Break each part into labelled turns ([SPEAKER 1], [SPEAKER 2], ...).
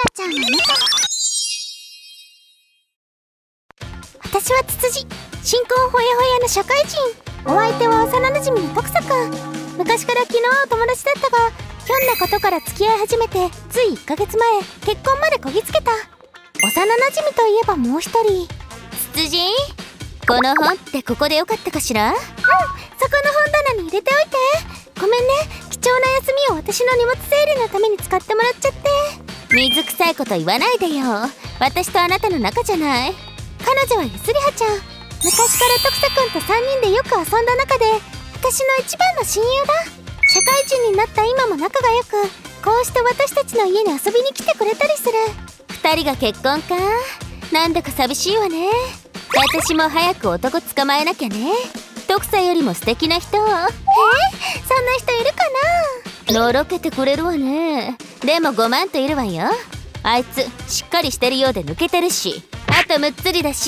[SPEAKER 1] ちゃんは見た。私はツツジ、新婚ほやほやの社会人。お相手は幼馴染の徳佐くん。昔から気の合う友達だったが、ひょんなことから付き合い始めてつい1ヶ月前、結婚までこぎつけた。幼馴染といえばもう一人。
[SPEAKER 2] ツツジ、この本ってここでよかったかしら？
[SPEAKER 1] うん、そこの本棚に入れておいて。ごめんね、貴重な休みを私の荷物整理のために使ってもらっちゃって。
[SPEAKER 2] 水臭いこと言わないでよ。私とあなたの仲じゃない。
[SPEAKER 1] 彼女はゆずりはちゃん。昔から徳佐くんと3人でよく遊んだ中で私の一番の親友だ。社会人になった今も仲が良く、こうして私たちの家に遊びに来てくれたりする。
[SPEAKER 2] 2人が結婚か。なんだか寂しいわね。私も早く男捕まえなきゃね。徳佐よりも素敵な人を。
[SPEAKER 1] そんな人いるか
[SPEAKER 2] な。のろけてくれるわね。でも5万といるわよ。あいつしっかりしてるようで抜けてるし、あとむっつりだし。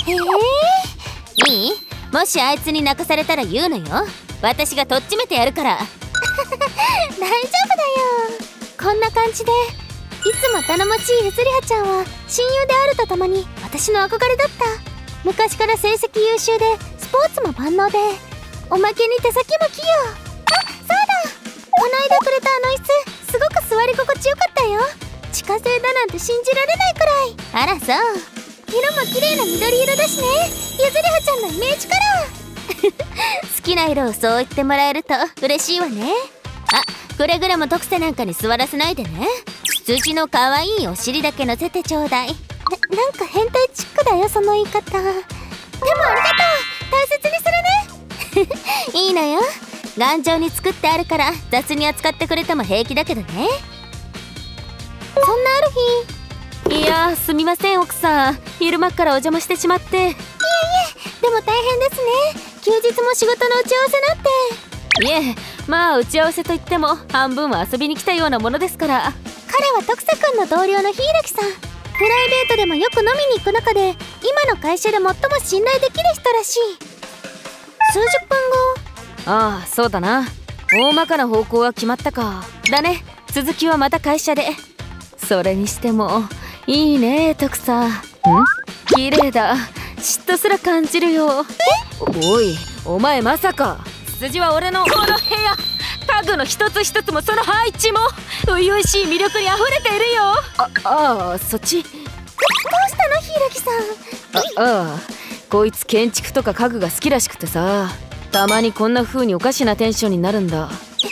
[SPEAKER 2] いい？もしあいつに泣かされたら言うのよ。私がとっちめてやるから。
[SPEAKER 1] 大丈夫だよ。こんな感じでいつも頼もしいゆずりはちゃんは親友であるとともに私の憧れだった。昔から成績優秀でスポーツも万能で、おまけに手先も器用。あ、そうだ、この間くれたあの椅子、すごく座り心地よかったよ。自家製だなんて信じられないくらい。
[SPEAKER 2] あらそう。
[SPEAKER 1] 色も綺麗な緑色だしね。ゆずりはちゃんのイメージカラ
[SPEAKER 2] ー好きな色をそう言ってもらえると嬉しいわね。あ、くれぐれも徳佐なんかに座らせないでね。羊の可愛いお尻だけ乗せてちょうだい。
[SPEAKER 1] なんか変態チックだよ、その言い方。でもありがとう、大切にするね。
[SPEAKER 2] いいのよ、頑丈に作ってあるから雑に扱ってくれても平気だけどね。
[SPEAKER 1] そんなある
[SPEAKER 3] 日、いやー、すみません奥さん、昼間からお邪魔してしまって。いえいえ、
[SPEAKER 1] でも大変ですね。休日も仕事の打ち合わせなんて。
[SPEAKER 3] いえ、まあ打ち合わせといっても半分は遊びに来たようなものですから。
[SPEAKER 1] 彼は徳佐くんの同僚の柊さん。プライベートでもよく飲みに行く中で今の会社で最も信頼できる人らしい。数十分後。
[SPEAKER 3] ああ、そうだな。大まかな方向は決まったか。だね、続きはまた会社で。それにしてもいいね徳さん。綺麗だ。嫉妬すら感じるよ。おい、お前まさか。ツツジは俺のこの部屋、家具の一つ一つもその配置も初々しい魅力にあふれているよ。そっち。どう
[SPEAKER 1] したの柊さん。
[SPEAKER 3] ああ、こいつ建築とか家具が好きらしくてさ、たまにこんな風におかしなテンションになるんだ。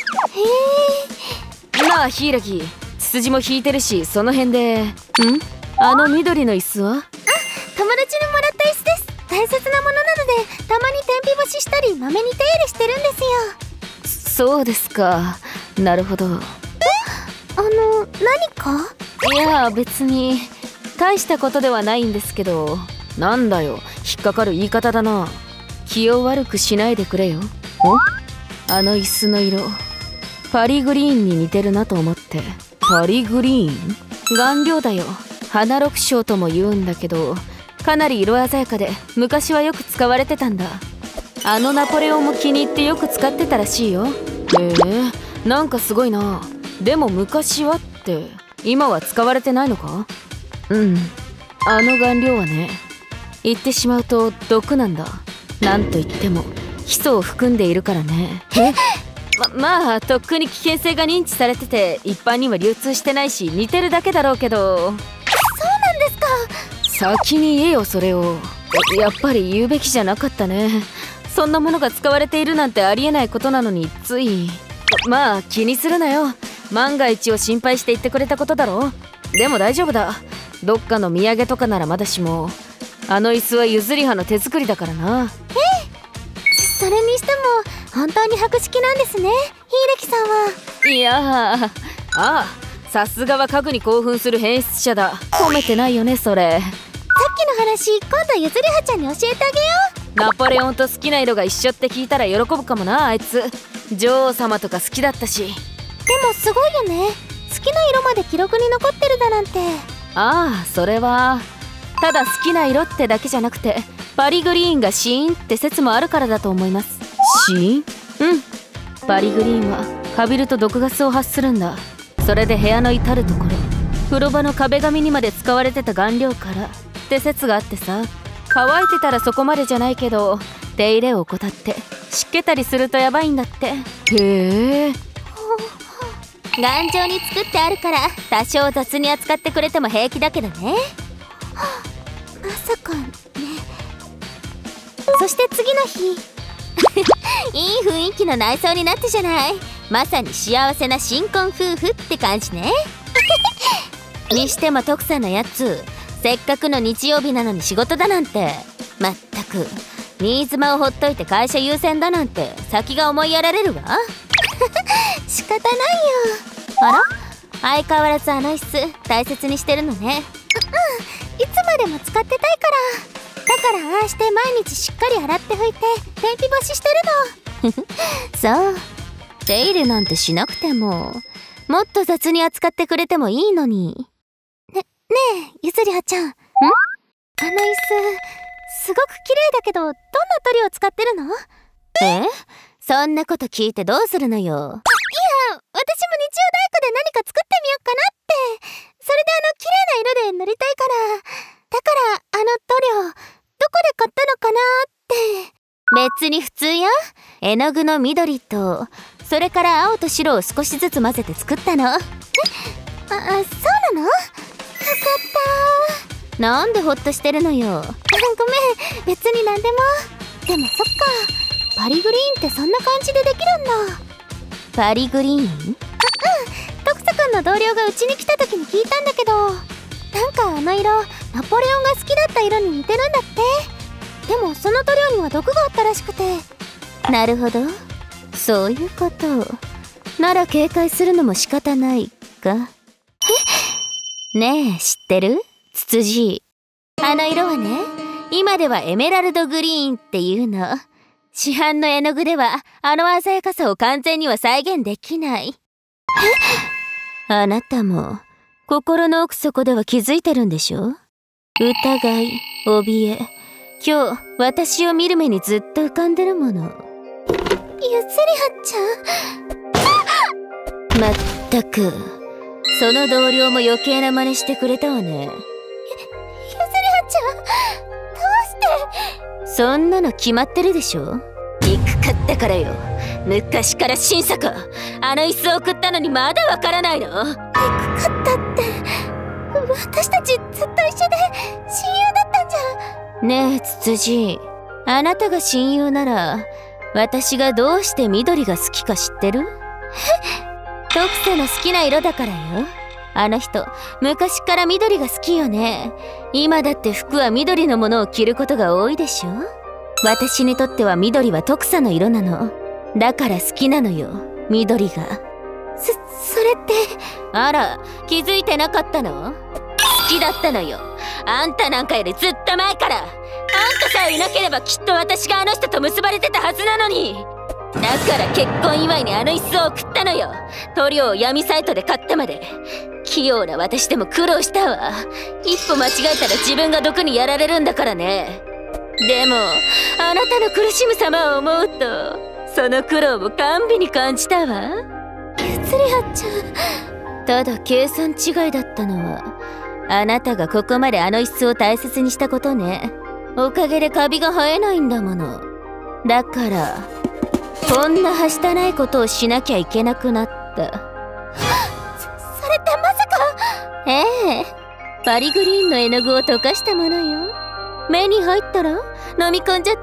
[SPEAKER 3] なあ柊、ツツジも引いてるし、その辺で。あの緑の椅子は？
[SPEAKER 1] 友達にもらった椅子です。大切なものなので、たまに天日干ししたりまめに手入れしてるんです
[SPEAKER 3] よ。そうですか、なるほど。
[SPEAKER 1] 何か？
[SPEAKER 3] いや別に大したことではないんですけど。なんだよ、引っかかる言い方だな。気を悪くしないでくれよ。あの椅子の色、パリグリーンに似てるなと思って。パリグリーン？顔料だよ。花緑青とも言うんだけど、かなり色鮮やかで昔はよく使われてたんだ。あのナポレオンも気に入ってよく使ってたらしいよ。なんかすごいな。でも昔はって今は使われてないのか？あの顔料はね、言ってしまうと毒なんだ。なんといってもヒ素を含んでいるからね。まあとっくに危険性が認知されてて一般には流通してないし、似てるだけだろうけど。
[SPEAKER 1] そうなんです
[SPEAKER 3] か？先に言えよそれを。やっぱり言うべきじゃなかったね。そんなものが使われているなんてありえないことなのについ。まあ気にするなよ。万が一を心配して言ってくれたことだろ。でも大丈夫だ。どっかの土産とかならまだしも、あの椅子はゆずりはの手作りだからな。
[SPEAKER 1] それにしても本当に博識なんですね、柊さんは。
[SPEAKER 3] いやさすがは家具に興奮する変質者だ。褒めてないよねそれ。
[SPEAKER 1] さっきの話、今度ゆずりはちゃんに教えてあげよ
[SPEAKER 3] う。ナポレオンと好きな色が一緒って聞いたら喜ぶかもな。あいつ女王様とか好きだったし。
[SPEAKER 1] でもすごいよね、好きな色まで記録に残ってるだなんて。
[SPEAKER 3] それはただ好きな色ってだけじゃなくて、パリグリーンがシーンって説もあるからだと思います。シーン？パリグリーンはカビると毒ガスを発するんだ。それで部屋の至る所、 風呂場の壁紙にまで使われてた顔料からって説があってさ。乾いてたらそこまでじゃないけど、手入れを怠って湿気たりするとやばいんだって。へえ。
[SPEAKER 2] 頑丈に作ってあるから多少雑に扱ってくれても平気だけどね。
[SPEAKER 1] まさかね。そして次の日
[SPEAKER 2] いい雰囲気の内装になってじゃない。まさに幸せな新婚夫婦って感じね。にしても徳さんのやつ、せっかくの日曜日なのに仕事だなんて。まったく新妻をほっといて会社優先だなんて先が思いやられるわ。
[SPEAKER 1] 仕方ないよ。
[SPEAKER 2] あら、相変わらずあの椅子大切にしてるのね。
[SPEAKER 1] いつまでも使ってたいから。だからああして毎日しっかり洗って拭いて天日干ししてるの。
[SPEAKER 2] そう、手入れなんてしなくても、もっと雑に扱ってくれてもいいのに。
[SPEAKER 1] ねえ、ゆずりはちゃん。あの椅子すごく綺麗だけど、どんな塗料を使ってるの？
[SPEAKER 2] そんなこと聞いてどうするのよ。
[SPEAKER 1] いや、私も日曜大工で何か作ってみようかなって。それで綺麗な色で塗りたいから。だから塗料どこで買ったのかなって。
[SPEAKER 2] 別に普通よ。絵の具の緑とそれから青と白を少しずつ混ぜて作ったの。
[SPEAKER 1] そうなの？よかった。
[SPEAKER 2] なんでホッとしてるのよ。
[SPEAKER 1] ごめん、別に何でも。でもそっか、パリグリーンってそんな感じでできるんだ。
[SPEAKER 2] パリグリーン？
[SPEAKER 1] 徳佐くんの同僚がうちに来た時に聞いたんだけど、なんかあの色、ナポレオンが好きだった色に似てるんだって。でもその塗料には毒があったらしくて。
[SPEAKER 2] なるほど、そういうこと。なら警戒するのも仕方ないか。ねえ、知ってる？ツツジ。あの色はね、今ではエメラルドグリーンっていうの。市販の絵の具ではあの鮮やかさを完全には再現できない。あなたも心の奥底では気づいてるんでしょ？疑い、怯え、今日私を見る目にずっと浮かんでるもの。
[SPEAKER 1] ゆずりはちゃん。
[SPEAKER 2] まったく、その同僚も余計な真似してくれたわね。
[SPEAKER 1] ゆずりはちゃん、どうして？
[SPEAKER 2] そんなの決まってるでしょ。憎かったからよ。昔から審査か。あの椅子を送ったのにまだわからないの？
[SPEAKER 1] 憎かったって、私たちずっと一緒で親友だったんじゃん。
[SPEAKER 2] ねえツツジ、あなたが親友なら私がどうして緑が好きか知ってる？徳さんの好きな色だからよ。あの人昔から緑が好きよね。今だって服は緑のものを着ることが多いでしょ。私にとっては緑は徳さんの色なの。だから好きなのよ、緑が。
[SPEAKER 1] それって。
[SPEAKER 2] あら、気づいてなかったの？好きだったのよ。あんたなんかよりずっと前から。あんたさえいなければきっと私があの人と結ばれてたはずなのに。だから結婚祝いにあの椅子を送ったのよ。塗料を闇サイトで買ってまで。器用な私でも苦労したわ。一歩間違えたら自分が毒にやられるんだからね。でもあなたの苦しむ様を思うとその苦労も甘美に感じたわ。
[SPEAKER 1] ゆずりはちゃん。
[SPEAKER 2] ただ計算違いだったのはあなたがここまであの椅子を大切にしたことね。おかげでカビが生えないんだもの。だからこんなはしたないことをしなきゃいけなくなった。
[SPEAKER 1] それってまさか。
[SPEAKER 2] ええ、パリグリーンの絵の具を溶かしたものよ。目に入ったら飲み込んじゃ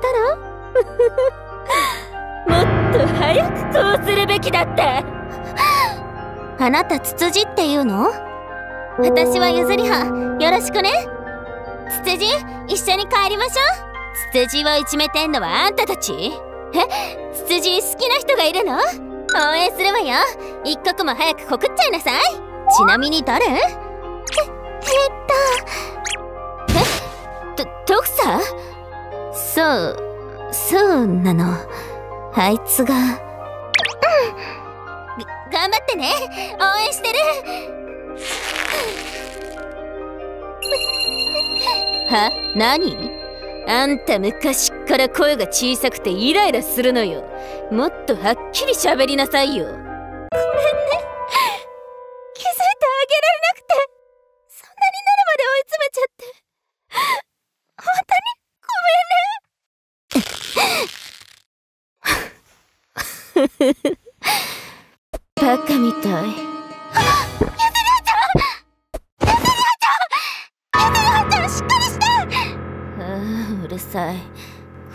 [SPEAKER 2] ったらもっと早くこうするべきだって。あなたツツジっていうの？私はゆずりは。よろしくね。ツツジ、一緒に帰りましょう。ツツジをいじめてんのはあんたたち？ツツジ好きな人がいるの？応援するわよ。一刻も早く告っちゃいなさい。ちなみに誰？徳さん？そうなの。あいつが。頑張ってね。応援してる。は？何？あんた昔っから声が小さくてイライラするのよ。もっとはっきり喋りなさいよ。ごめんね。
[SPEAKER 1] 気づいてあげられなくて。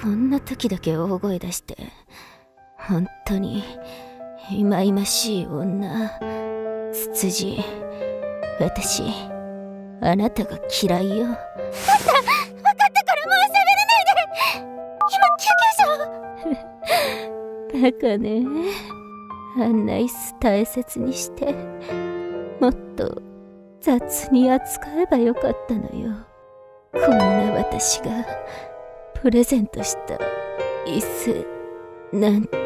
[SPEAKER 3] こんな時だけ大声出して本当に忌々しい女。ツツジ、私あなたが嫌いよ。
[SPEAKER 1] 分かったからもう喋らないで。今救急車を。
[SPEAKER 3] バカね。あんな椅子大切にしてもっと雑に扱えばよかったのよ。こんな私がプレゼントした椅子なんて。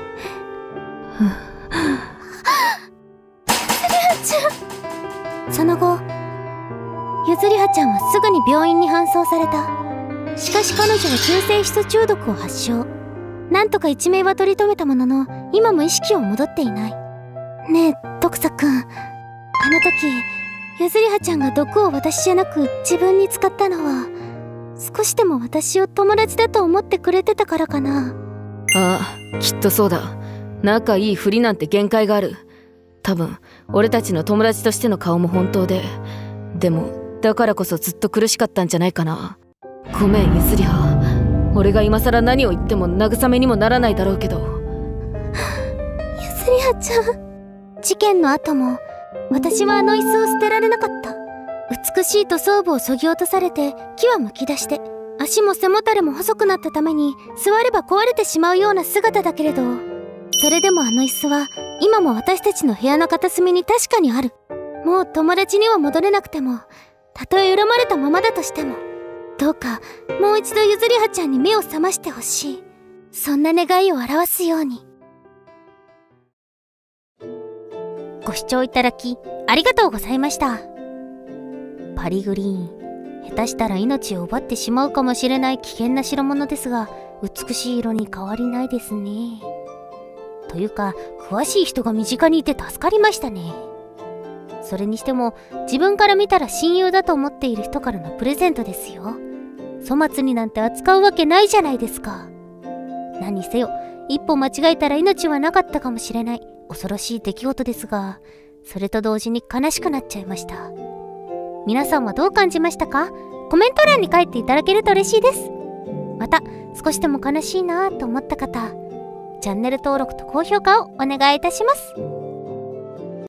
[SPEAKER 1] その後、ゆずりはちゃんはすぐに病院に搬送された。しかし彼女は中性ヒ素中毒を発症。なんとか一命は取り留めたものの、今も意識を戻っていない。ねえ徳佐くん、あの時ゆずりはちゃんが毒を私じゃなく自分に使ったのは、少しでも私を友達だと思ってくれてたからかな。
[SPEAKER 3] ああ、きっとそうだ。仲いいふりなんて限界がある。多分俺たちの友達としての顔も本当で、でもだからこそずっと苦しかったんじゃないかな。ごめんゆずりは。俺が今更何を言っても慰めにもならないだろうけど。
[SPEAKER 1] ゆずりはちゃん、事件の後も私はあの椅子を捨てられなかった。美しい塗装部を削ぎ落とされて木はむき出して、足も背もたれも細くなったために座れば壊れてしまうような姿だけれど、それでもあの椅子は今も私たちの部屋の片隅に確かにある。もう友達には戻れなくても、たとえ恨まれたままだとしても、どうかもう一度ゆずりはちゃんに目を覚ましてほしい。そんな願いを表すように。ご視聴いただきありがとうございました。パリグリーン、下手したら命を奪ってしまうかもしれない危険な代物ですが、美しい色に変わりないですね。というか、詳しい人が身近にいて助かりましたね。それにしても、自分から見たら親友だと思っている人からのプレゼントですよ。粗末になんて扱うわけないじゃないですか。何せよ、一歩間違えたら命はなかったかもしれない恐ろしい出来事ですが、それと同時に悲しくなっちゃいました。皆さんはどう感じましたか？コメント欄に書いていただけると嬉しいです。また、少しでも悲しいなぁと思った方、チャンネル登録と高評価をお願いいたします。